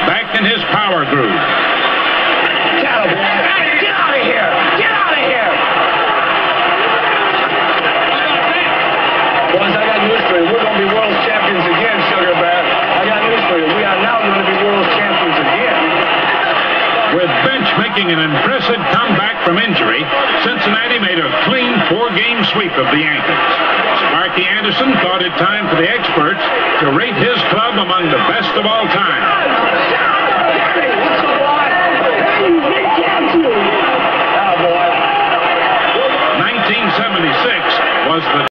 back in his power groove. Get out of here! Get out of here! Boys, I got news for you. We're going to be world champions again, Sugar Bear. I got news for you. We are now going to be world champions again. With Bench making an impressive comeback from injury, Cincinnati made a clean 4-game sweep of the Yankees. Sparky Anderson thought it time for the experts to rate his club among the best of all time. 1976 was the